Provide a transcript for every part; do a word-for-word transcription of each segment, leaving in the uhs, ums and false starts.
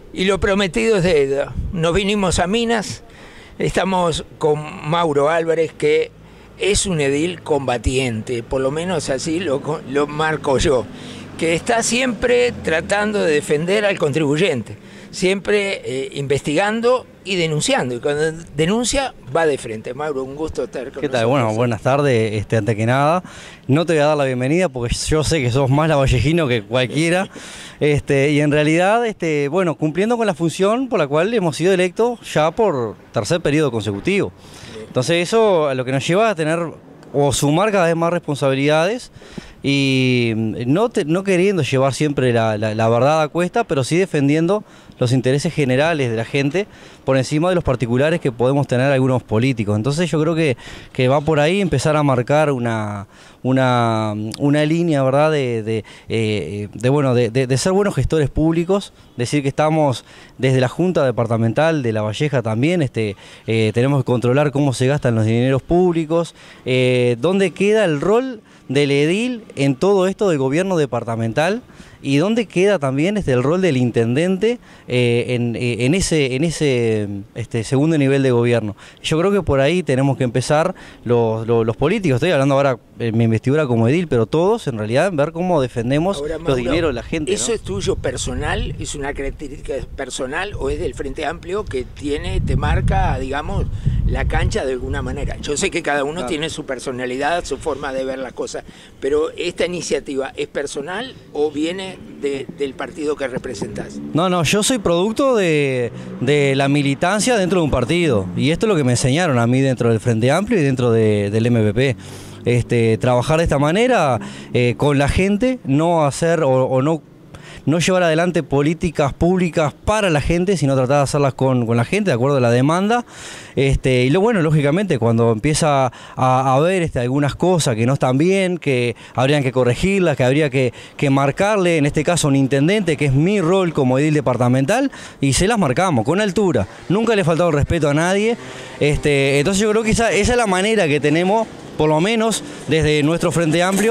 Y lo prometido es deuda. Nos vinimos a Minas, estamos con Mauro Álvarez, que es un edil combatiente, por lo menos así lo, lo marco yo, que está siempre tratando de defender al contribuyente, siempre eh, investigando y denunciando, y cuando denuncia va de frente. Mauro, un gusto estar con ¿Qué tal? nosotros. Bueno, buenas tardes. Este, antes que nada, no te voy a dar la bienvenida porque yo sé que sos más lavallejino que cualquiera. Este, y en realidad, este, bueno, cumpliendo con la función por la cual hemos sido electos ya por tercer periodo consecutivo. Entonces eso a lo que nos lleva a tener o sumar cada vez más responsabilidades y no, te, no queriendo llevar siempre la, la, la verdad a cuesta, pero sí defendiendo los intereses generales de la gente por encima de los particulares que podemos tener algunos políticos. Entonces yo creo que, que va por ahí empezar a marcar una, una, una línea, ¿verdad?, de, de, eh, de, bueno, de, de, de ser buenos gestores públicos, decir que estamos desde la Junta Departamental de La Valleja también, este, eh, tenemos que controlar cómo se gastan los dineros públicos, eh, dónde queda el rol del edil en todo esto del gobierno departamental y dónde queda también este, el rol del intendente eh, en, eh, en ese, en ese este, segundo nivel de gobierno. Yo creo que por ahí tenemos que empezar los, los, los políticos, estoy hablando ahora en mi investidura como edil, pero todos en realidad ver cómo defendemos ahora, Mauro, los dineros de la gente. ¿Eso, ¿no?, es tuyo personal? ¿Es una característica personal o es del Frente Amplio que tiene, te marca, digamos, la cancha de alguna manera? Yo sé que cada uno claro. tiene su personalidad, su forma de ver las cosas, pero ¿esta iniciativa es personal o viene de, del partido que representás? No, no, yo soy producto de, de la militancia dentro de un partido y esto es lo que me enseñaron a mí dentro del Frente Amplio y dentro de, del M V P. Este, trabajar de esta manera eh, con la gente, no hacer o, o no no llevar adelante políticas públicas para la gente, sino tratar de hacerlas con, con la gente, de acuerdo a la demanda. Este, y lo bueno, lógicamente, cuando empieza a, a ver este, algunas cosas que no están bien, que habrían que corregirlas, que habría que, que marcarle, en este caso, a un intendente, que es mi rol como edil departamental, y se las marcamos, con altura. Nunca le he faltado el respeto a nadie. Este, entonces yo creo que esa, esa es la manera que tenemos, por lo menos desde nuestro Frente Amplio,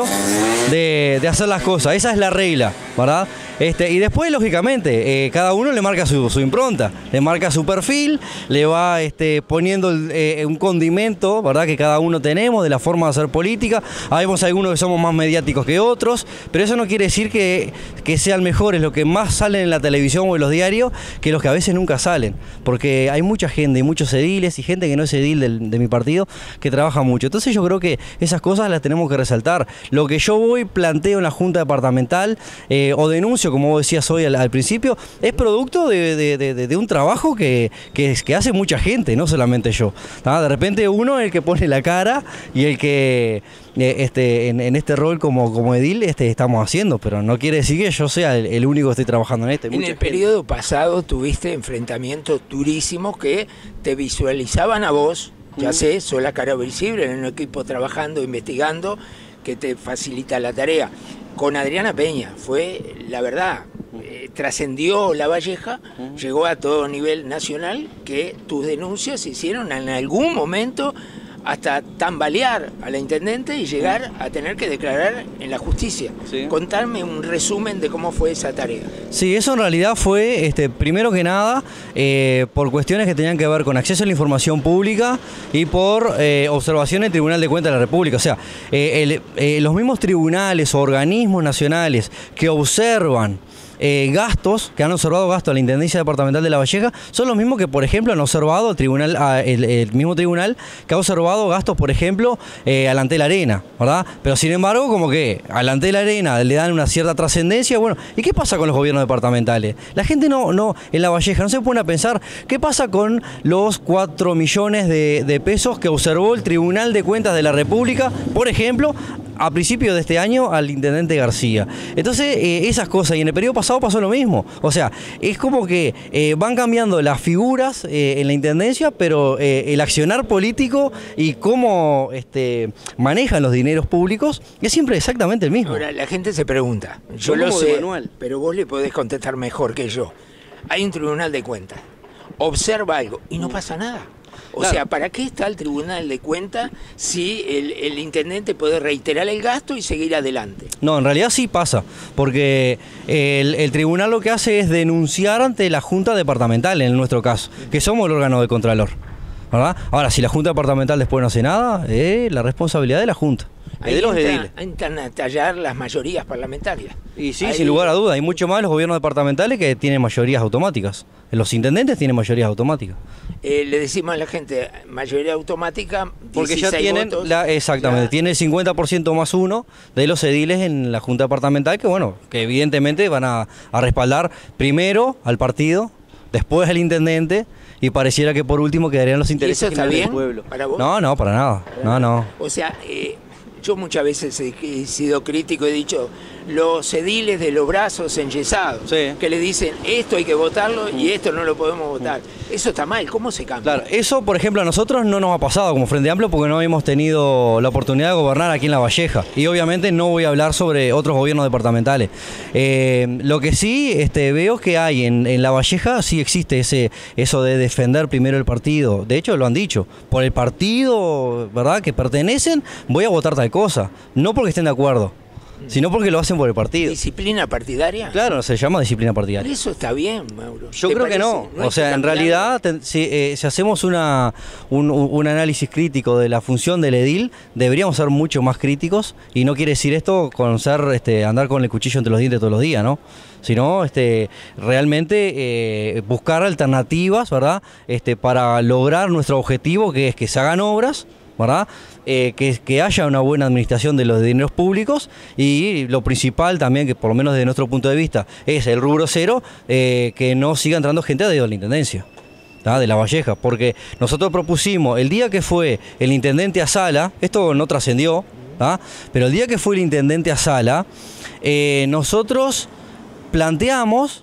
de, de hacer las cosas. Esa es la regla, ¿verdad? Este, y después, lógicamente, eh, cada uno le marca su, su impronta, le marca su perfil, le va este, poniendo el, eh, un condimento, ¿verdad?, que cada uno tenemos de la forma de hacer política. Habemos algunos que somos más mediáticos que otros, pero eso no quiere decir que, que sean mejores los que más salen en la televisión o en los diarios que los que a veces nunca salen, porque hay mucha gente, y muchos ediles y gente que no es edil del, de mi partido que trabaja mucho. Entonces yo creo que esas cosas las tenemos que resaltar. Lo que yo voy, planteo en la Junta Departamental eh, o denuncio, como vos decías hoy al, al principio, es producto de, de, de, de un trabajo que, que, que hace mucha gente, no solamente yo. ¿tá? De repente uno es el que pone la cara y el que eh, este, en, en este rol como, como edil este, estamos haciendo, pero no quiere decir que yo sea el, el único que estoy trabajando en este. En el gente. periodo pasado tuviste enfrentamientos durísimos que te visualizaban a vos, ya sé, sos la cara visible en un equipo trabajando, investigando, que te facilita la tarea. Con Adriana Peña, fue, la verdad, eh, trascendió La Valleja, uh-huh. llegó a todo nivel nacional, que tus denuncias se hicieron en algún momento hasta tambalear a la intendente y llegar a tener que declarar en la justicia. Sí. Contarme un resumen de cómo fue esa tarea. Sí, eso en realidad fue, este, primero que nada, eh, por cuestiones que tenían que ver con acceso a la información pública y por eh, observación del Tribunal de Cuentas de la República. O sea, eh, el, eh, los mismos tribunales o organismos nacionales que observan Eh, gastos, que han observado gastos a la Intendencia Departamental de La Valleja, son los mismos que, por ejemplo, han observado el, tribunal, el, el mismo tribunal que ha observado gastos, por ejemplo, eh, al Antel Arena, ¿verdad? Pero sin embargo, como que al Antel Arena le dan una cierta trascendencia. Bueno, ¿y qué pasa con los gobiernos departamentales? La gente no, no en La Valleja no se pone a pensar qué pasa con los cuatro millones de, de pesos que observó el Tribunal de Cuentas de la República, por ejemplo, a principios de este año al intendente García. Entonces, eh, esas cosas, y en el periodo pasado pasó lo mismo. O sea, es como que eh, van cambiando las figuras eh, en la intendencia, pero eh, el accionar político y cómo este, manejan los dineros públicos es siempre exactamente el mismo. Ahora, la gente se pregunta, yo lo sé, pero vos le podés contestar mejor que yo. Hay un Tribunal de Cuentas, observa algo y no pasa nada. O Claro. sea, ¿para qué está el Tribunal de Cuentas si el, el intendente puede reiterar el gasto y seguir adelante? No, en realidad sí pasa, porque el, el tribunal lo que hace es denunciar ante la Junta Departamental, en nuestro caso, que somos el órgano de Contralor, ¿verdad? Ahora, si la Junta Departamental después no hace nada, es la responsabilidad de la Junta. Ahí de los entra- ediles. entran a tallar las mayorías parlamentarias. Y sí, Ahí- sin lugar a duda, hay mucho más los gobiernos departamentales que tienen mayorías automáticas. Los intendentes tienen mayorías automáticas. Eh, le decimos a la gente, mayoría automática, Porque ya dieciséis tienen, votos, la, exactamente, ya- tiene el cincuenta por ciento más uno de los ediles en la Junta Departamental, que bueno, que evidentemente van a, a respaldar primero al partido, después al intendente, y pareciera que por último quedarían los ¿Y intereses eso está generales bien del pueblo. para vos? No, no, para nada, no, no. O sea, eh, yo muchas veces he, he sido crítico, he dicho, los ediles de los brazos enyesados, Sí. que le dicen, esto hay que votarlo y esto no lo podemos votar. Eso está mal, ¿cómo se cambia? Claro, eso por ejemplo a nosotros no nos ha pasado como Frente Amplio porque no hemos tenido la oportunidad de gobernar aquí en La Valleja y obviamente no voy a hablar sobre otros gobiernos departamentales. Eh, lo que sí este, veo es que hay en, en La Valleja, sí existe ese eso de defender primero el partido. De hecho lo han dicho, por el partido, ¿verdad?, que pertenecen, voy a votar tal cosa, no porque estén de acuerdo, sino porque lo hacen por el partido. ¿Disciplina partidaria? Claro, se llama disciplina partidaria. Eso está bien, Mauro. Yo ¿Te creo que parece? no. hay O sea, que en cambiarlo. realidad, te- si, eh, si hacemos una, un, un- un análisis crítico de la función del edil, deberíamos ser mucho más críticos. Y no quiere decir esto con ser, este, andar con el cuchillo entre los dientes todos los días, ¿no? Sino este, realmente eh, buscar alternativas, ¿verdad? Este, para lograr nuestro objetivo, que es que se hagan obras, ¿verdad? Eh, que, que haya una buena administración de los dineros públicos y lo principal también, que por lo menos desde nuestro punto de vista, es el rubro cero, eh, que no siga entrando gente a dedo de la Intendencia, ¿tá?, de La Valleja, porque nosotros propusimos, el día que fue el intendente a Sala, esto no trascendió, ¿tá?, pero el día que fue el intendente a Sala, eh, nosotros planteamos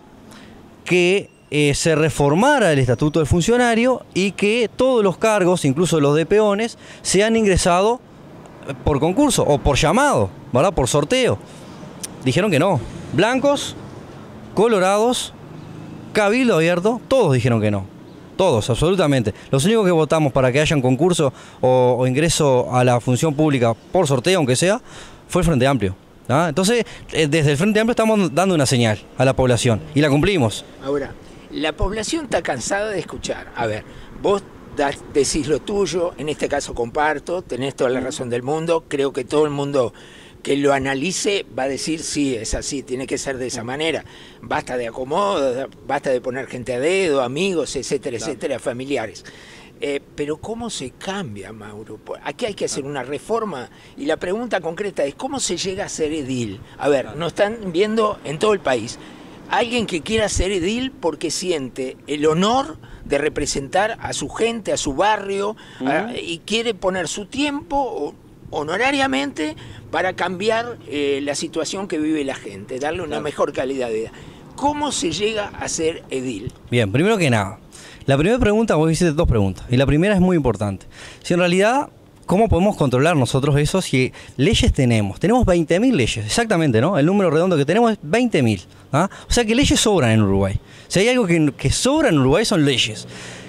que eh, se reformara el estatuto del funcionario y que todos los cargos, incluso los de peones, sean ingresados por concurso o por llamado, ¿verdad?, por sorteo. Dijeron que no. Blancos, colorados, cabildo abierto, todos dijeron que no. Todos, absolutamente. Los únicos que votamos para que haya un concurso o, o ingreso a la función pública por sorteo, aunque sea, fue el Frente Amplio. ¿Ah? Entonces, eh, desde el Frente Amplio estamos dando una señal a la población y la cumplimos. Ahora, la población está cansada de escuchar. A ver, vos das- decís lo tuyo, en este caso comparto, tenés toda la razón del mundo, creo que todo el mundo que lo analice va a decir sí, es así, tiene que ser de esa manera. Basta de acomodo, basta de poner gente a dedo, amigos, etcétera, Claro. etcétera, familiares. Eh, pero ¿cómo se cambia, Mauro? Pues aquí hay que hacer una reforma y la pregunta concreta es ¿cómo se llega a ser edil? A ver, nos están viendo en todo el país. Alguien que quiera ser edil porque siente el honor de representar a su gente, a su barrio, Ujú. a- y quiere poner su tiempo o- honorariamente para cambiar eh, la situación que vive la gente, darle una Claro. mejor calidad de vida. ¿Cómo se llega a ser edil? Bien, primero que nada, la primera pregunta, vos hiciste dos preguntas, y la primera es muy importante. Si en realidad, ¿cómo podemos controlar nosotros eso si leyes tenemos? Tenemos veinte mil leyes, exactamente, ¿no? El número redondo que tenemos es veinte mil. ¿Ah? O sea que leyes sobran en Uruguay. Si hay algo que, que sobra en Uruguay son leyes.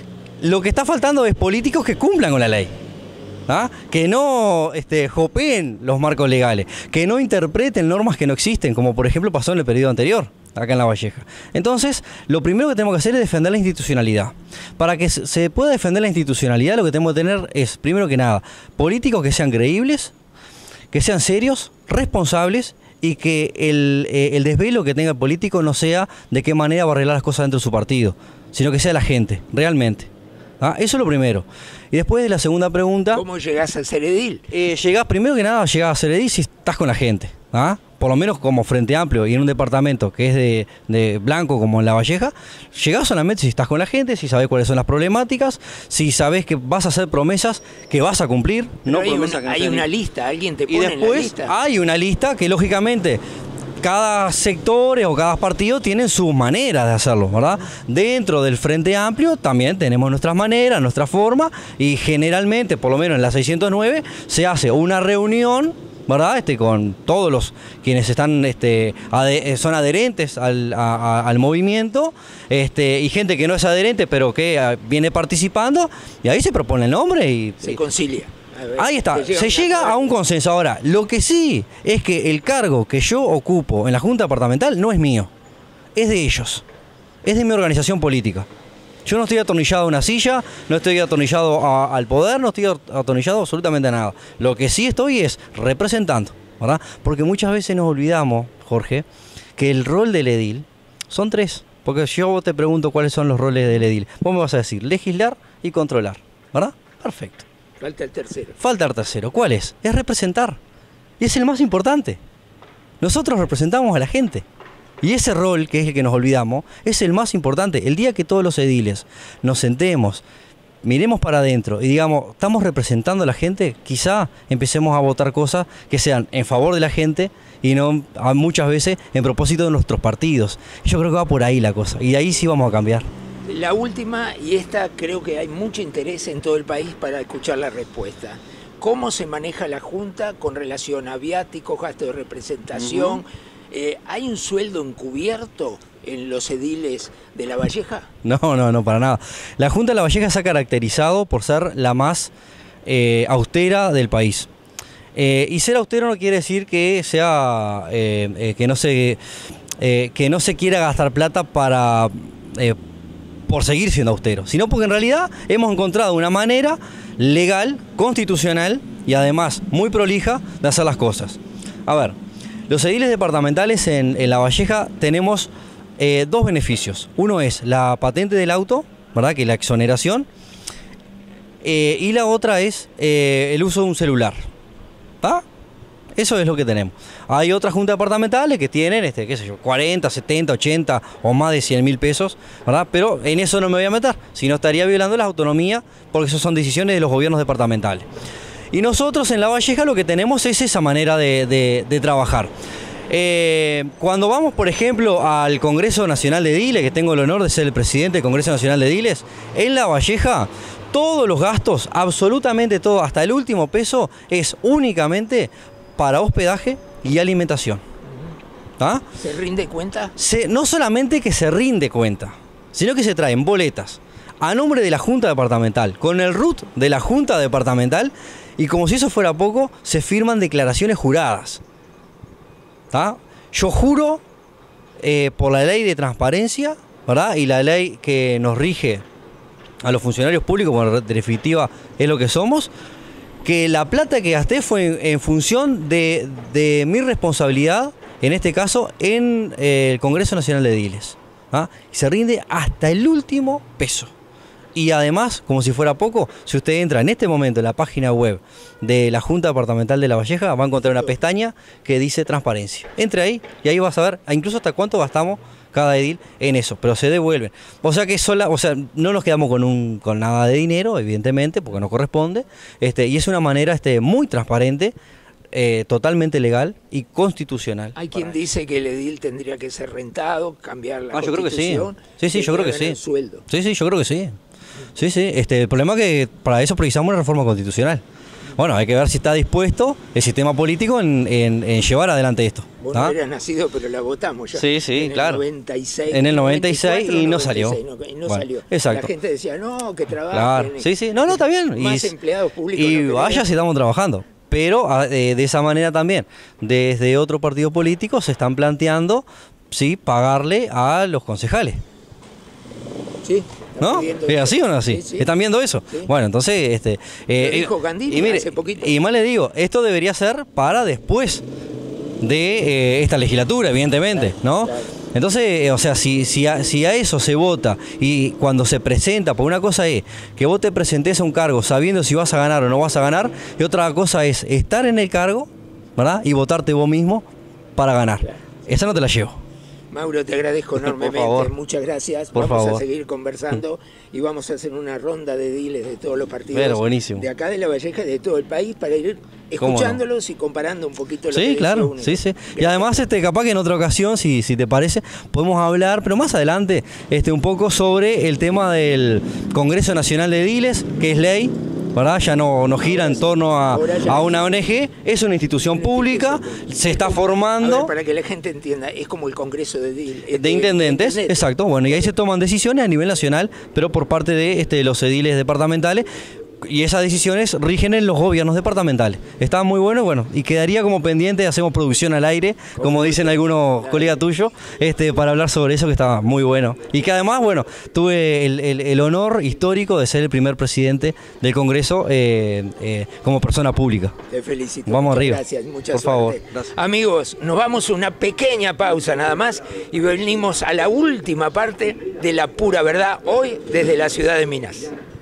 Lo que está faltando es políticos que cumplan con la ley. ¿Ah? Que no este, jopeen los marcos legales, que no interpreten normas que no existen, como por ejemplo pasó en el periodo anterior, acá en La Valleja. Entonces, lo primero que tenemos que hacer es defender la institucionalidad. Para que se se pueda defender la institucionalidad, lo que tenemos que tener es, primero que nada, políticos que sean creíbles, que sean serios, responsables, y que el, eh, el desvelo que tenga el político no sea de qué manera va a arreglar las cosas dentro de su partido, sino que sea la gente, realmente. ¿Ah? Eso es lo primero. Y después de la segunda pregunta, ¿Cómo llegás a ser edil? eh, llegás, primero que nada, llegás a ser edil si estás con la gente. ¿Ah? Por lo menos como Frente Amplio y en un departamento que es de, de blanco como en La Valleja, llegás solamente si estás con la gente, si sabés cuáles son las problemáticas, si sabés que vas a hacer promesas que vas a cumplir, no hay promesas una, que no hay sean- una lista, alguien te y pone en la después lista. hay una lista que lógicamente cada sector o cada partido tienen sus maneras de hacerlo, ¿verdad? Dentro del Frente Amplio también tenemos nuestras maneras, nuestra forma, y generalmente, por lo menos en la seiscientos nueve, se hace una reunión, ¿verdad? Este, con todos los quienes están, este, ade son adherentes al, a, a, al movimiento, este, y gente que no es adherente, pero que a, viene participando, y ahí se propone el nombre y... Se concilia. Ver, ahí está, se llega a un consenso. Ahora, lo que sí es que el cargo que yo ocupo en la Junta Departamental no es mío, es de ellos, es de mi organización política. Yo no estoy atornillado a una silla, no estoy atornillado a, al poder, no estoy atornillado absolutamente a nada. Lo que sí estoy es representando, ¿verdad? Porque muchas veces nos olvidamos, Jorge, que el rol del edil son tres. Porque yo te pregunto cuáles son los roles del edil. Vos me vas a decir legislar y controlar, ¿verdad? Perfecto. Falta el tercero. Falta el tercero. ¿Cuál es? Es representar. Y es el más importante. Nosotros representamos a la gente. Y ese rol, que es el que nos olvidamos, es el más importante. El día que todos los ediles nos sentemos, miremos para adentro y digamos, estamos representando a la gente, quizá empecemos a votar cosas que sean en favor de la gente y no muchas veces en propósito de nuestros partidos. Yo creo que va por ahí la cosa. Y de ahí sí vamos a cambiar. La última, y esta creo que hay mucho interés en todo el país para escuchar la respuesta. ¿Cómo se maneja la Junta con relación a viáticos, gastos de representación? Uh-huh. eh, ¿Hay un sueldo encubierto en los ediles de La Valleja? No, no, no, para nada. La Junta de La Valleja se ha caracterizado por ser la más eh, austera del país. Eh, y ser austero no quiere decir que sea eh, eh, que no se eh, que no se quiera gastar plata para eh, por seguir siendo austero, sino porque en realidad hemos encontrado una manera legal, constitucional y además muy prolija de hacer las cosas. A ver, los ediles departamentales en, en La Valleja tenemos eh, dos beneficios. Uno es la patente del auto, ¿verdad? Que es la exoneración, eh, y la otra es eh, el uso de un celular. ¿Ah? Eso es lo que tenemos. Hay otras juntas departamentales que tienen, este, qué sé yo, cuarenta, setenta, ochenta o más de cien mil pesos, ¿verdad? Pero en eso no me voy a meter, si no estaría violando las autonomías, porque eso son decisiones de los gobiernos departamentales. Y nosotros en La Valleja lo que tenemos es esa manera de, de, de trabajar. Eh, cuando vamos, por ejemplo, al Congreso Nacional de Ediles, que tengo el honor de ser el presidente del Congreso Nacional de Ediles, en La Valleja, todos los gastos, absolutamente todo, hasta el último peso, es únicamente para hospedaje y alimentación. ¿Ah? ¿Se rinde cuenta? Se, no solamente que se rinde cuenta, sino que se traen boletas a nombre de la Junta Departamental, con el R U T de la Junta Departamental, y como si eso fuera poco, se firman declaraciones juradas. ¿Ah? Yo juro eh, por la ley de transparencia, ¿verdad? Y la ley que nos rige a los funcionarios públicos, bueno, en definitiva es lo que somos, que la plata que gasté fue en, en función de, de mi responsabilidad, en este caso, en eh, el Congreso Nacional de Ediles. ¿Ah? Y se rinde hasta el último peso. Y además, como si fuera poco, si usted entra en este momento en la página web de la Junta Departamental de La Valleja, va a encontrar una pestaña que dice transparencia. Entre ahí y ahí vas a ver incluso hasta cuánto gastamos cada edil en eso, pero se devuelven. O sea que sola, o sea, no nos quedamos con un con nada de dinero, evidentemente, porque no corresponde, este, y es una manera este, muy transparente, eh, totalmente legal y constitucional. Hay quien dice que el edil tendría que ser rentado, cambiar la ah, yo creo que sí. Sí, sí, que yo creo que sí. El sueldo. Sí, sí, yo creo que sí. Sí, sí. Este, el problema es que para eso precisamos una reforma constitucional. Bueno, hay que ver si está dispuesto el sistema político en, en, en llevar adelante esto. Vos no eras nacido, pero la votamos ya. Sí, sí, en claro. El noventa y seis, en el noventa y seis y no noventa y seis, salió. No, y no bueno, salió. Exacto. La gente decía, no, que trabajen. Claro. Sí, sí. No, no, está bien. Más y, empleados públicos. Y no vaya si estamos trabajando. Pero eh, de esa manera también, desde otro partido político se están planteando, sí, pagarle a los concejales. Sí. ¿No? ¿Es así o no es así? Sí, sí. ¿Están viendo eso? Sí. Bueno, entonces... este eh, Lo dijo Gandini y mire, hace poquito. Y más le digo, esto debería ser para después de eh, esta legislatura, evidentemente, claro, ¿no? Claro. Entonces, eh, o sea, si, si, a, si a eso se vota y cuando se presenta, porque una cosa es que vos te presentes a un cargo sabiendo si vas a ganar o no vas a ganar, y otra cosa es estar en el cargo, ¿verdad? Y votarte vos mismo para ganar. Claro. Esa no te la llevo. Mauro, te agradezco enormemente, muchas gracias. Por vamos favor. a seguir conversando y vamos a hacer una ronda de ediles de todos los partidos. Pero buenísimo. De acá de La Valleja y de todo el país para ir escuchándolos no? y comparando un poquito lo sí, que claro, uno. Sí, sí. Gracias. Y además, este, capaz que en otra ocasión, si, si te parece, podemos hablar, pero más adelante, este, un poco sobre el tema del Congreso Nacional de Ediles, que es ley, ¿verdad? Ya no, no gira en torno a, a una O N G, es una institución pública, se está formando. A ver, para que la gente entienda, es como el Congreso de, de, de, de intendentes, de exacto, bueno, y ahí se toman decisiones a nivel nacional, pero por parte de este, los ediles departamentales. Y esas decisiones rigen en los gobiernos departamentales. Está muy bueno, bueno, y quedaría como pendiente, hacemos producción al aire, como dicen algunos colegas tuyos, este, para hablar sobre eso, que estaba muy bueno. Y que además, bueno, tuve el, el, el honor histórico de ser el primer presidente del Congreso eh, eh, como persona pública. Te felicito. Vamos muchas arriba. Gracias, muchas Por favor. Gracias. Amigos, nos vamos a una pequeña pausa nada más y venimos a la última parte de La Pura Verdad, hoy desde la ciudad de Minas.